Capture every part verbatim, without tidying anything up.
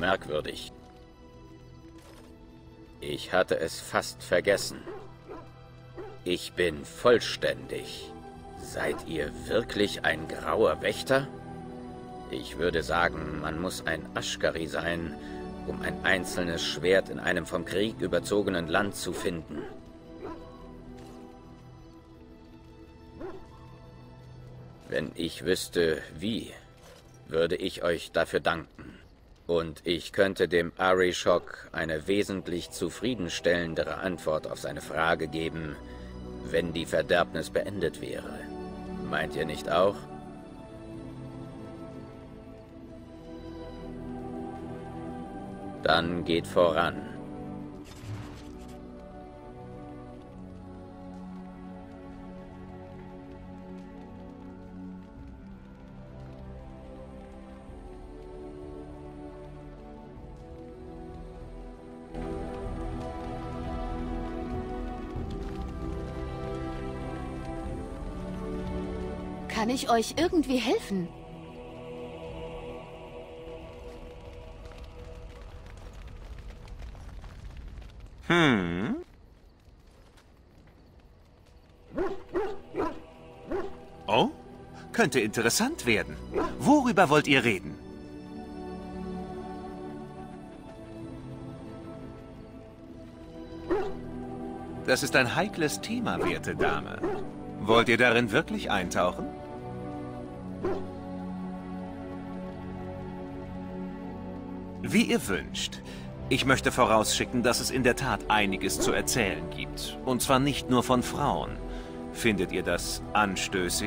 merkwürdig. Ich hatte es fast vergessen. Ich bin vollständig. Seid ihr wirklich ein grauer Wächter? Ich würde sagen, man muss ein Ashkari sein, um ein einzelnes Schwert in einem vom Krieg überzogenen Land zu finden. Wenn ich wüsste, wie, würde ich euch dafür danken. Und ich könnte dem Arishok eine wesentlich zufriedenstellendere Antwort auf seine Frage geben, wenn die Verderbnis beendet wäre. Meint ihr nicht auch? Dann geht voran. Kann ich euch irgendwie helfen? Hm? Oh, könnte interessant werden. Worüber wollt ihr reden? Das ist ein heikles Thema, werte Dame. Wollt ihr darin wirklich eintauchen? Wie ihr wünscht. Ich möchte vorausschicken, dass es in der Tat einiges zu erzählen gibt. Und zwar nicht nur von Frauen. Findet ihr das anstößig?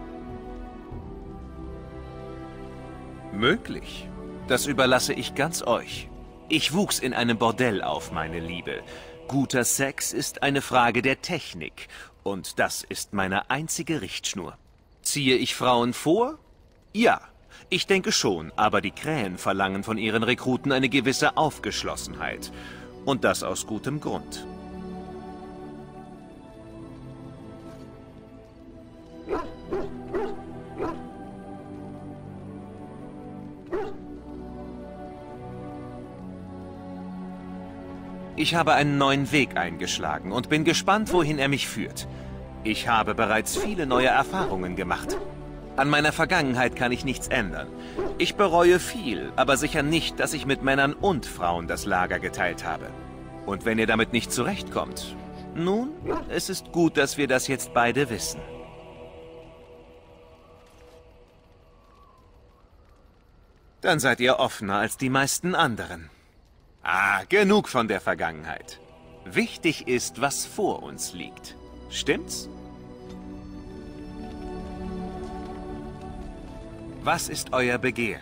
Möglich. Das überlasse ich ganz euch. Ich wuchs in einem Bordell auf, meine Liebe. Guter Sex ist eine Frage der Technik. Und das ist meine einzige Richtschnur. Ziehe ich Frauen vor? Ja. Ich denke schon, aber die Krähen verlangen von ihren Rekruten eine gewisse Aufgeschlossenheit. Und das aus gutem Grund. Ich habe einen neuen Weg eingeschlagen und bin gespannt, wohin er mich führt. Ich habe bereits viele neue Erfahrungen gemacht. An meiner Vergangenheit kann ich nichts ändern. Ich bereue viel, aber sicher nicht, dass ich mit Männern und Frauen das Lager geteilt habe. Und wenn ihr damit nicht zurechtkommt, nun, es ist gut, dass wir das jetzt beide wissen. Dann seid ihr offener als die meisten anderen. Ah, genug von der Vergangenheit. Wichtig ist, was vor uns liegt. Stimmt's? Was ist euer Begehr?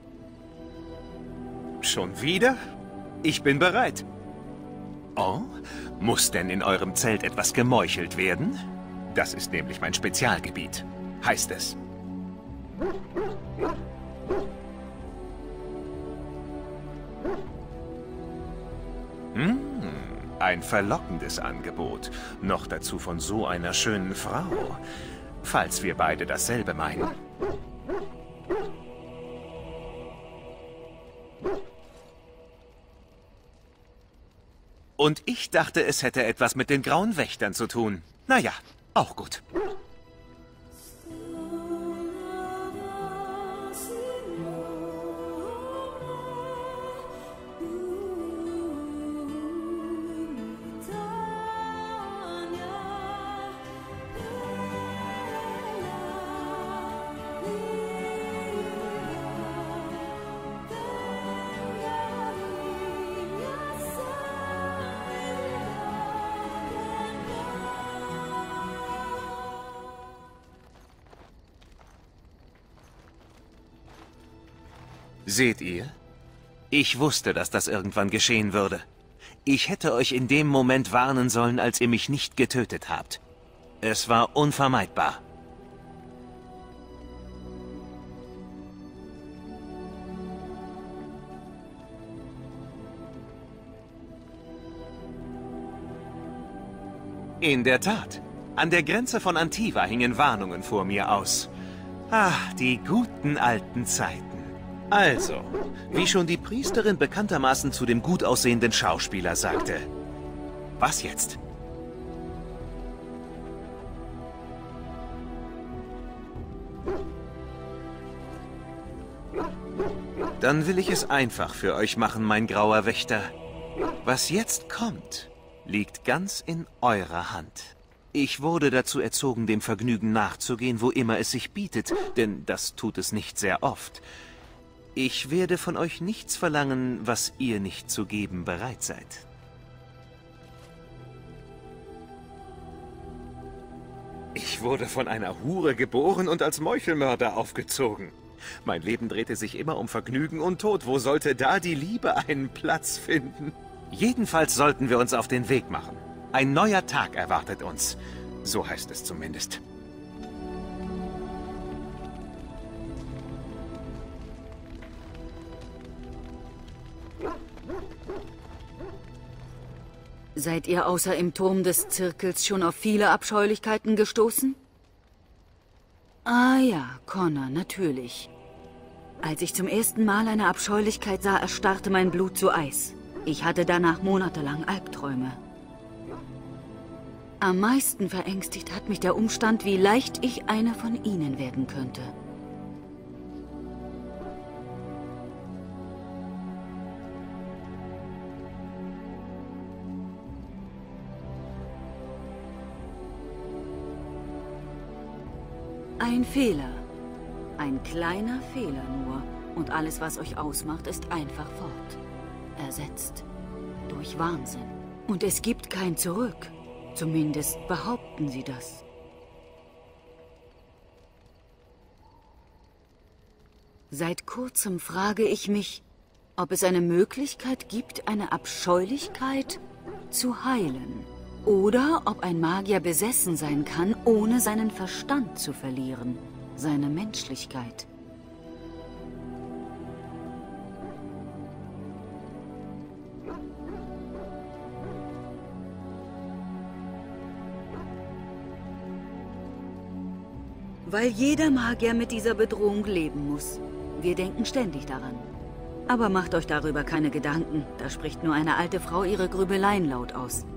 Schon wieder? Ich bin bereit. Oh, muss denn in eurem Zelt etwas gemeuchelt werden? Das ist nämlich mein Spezialgebiet, heißt es. Hm, ein verlockendes Angebot. Noch dazu von so einer schönen Frau. Falls wir beide dasselbe meinen. Und ich dachte, es hätte etwas mit den Grauen Wächtern zu tun. Naja, auch gut. Seht ihr? Ich wusste, dass das irgendwann geschehen würde. Ich hätte euch in dem Moment warnen sollen, als ihr mich nicht getötet habt. Es war unvermeidbar. In der Tat. An der Grenze von Antiva hingen Warnungen vor mir aus. Ah, die guten alten Zeiten. Also, wie schon die Priesterin bekanntermaßen zu dem gut aussehenden Schauspieler sagte. Was jetzt? Dann will ich es einfach für euch machen, mein grauer Wächter. Was jetzt kommt, liegt ganz in eurer Hand. Ich wurde dazu erzogen, dem Vergnügen nachzugehen, wo immer es sich bietet, denn das tut es nicht sehr oft. Ich werde von euch nichts verlangen, was ihr nicht zu geben bereit seid. Ich wurde von einer Hure geboren und als Meuchelmörder aufgezogen. Mein Leben drehte sich immer um Vergnügen und Tod. Wo sollte da die Liebe einen Platz finden? Jedenfalls sollten wir uns auf den Weg machen. Ein neuer Tag erwartet uns. So heißt es zumindest. Seid ihr außer im Turm des Zirkels schon auf viele Abscheulichkeiten gestoßen? Ah ja, Connor, natürlich. Als ich zum ersten Mal eine Abscheulichkeit sah, erstarrte mein Blut zu Eis. Ich hatte danach monatelang Albträume. Am meisten verängstigt hat mich der Umstand, wie leicht ich einer von ihnen werden könnte. Ein Fehler. Ein kleiner Fehler nur. Und alles, was euch ausmacht, ist einfach fort. Ersetzt. Durch Wahnsinn. Und es gibt kein Zurück. Zumindest behaupten sie das. Seit kurzem frage ich mich, ob es eine Möglichkeit gibt, eine Abscheulichkeit zu heilen. Oder ob ein Magier besessen sein kann, ohne seinen Verstand zu verlieren, seine Menschlichkeit. Weil jeder Magier mit dieser Bedrohung leben muss. Wir denken ständig daran. Aber macht euch darüber keine Gedanken, da spricht nur eine alte Frau ihre Grübeleien laut aus.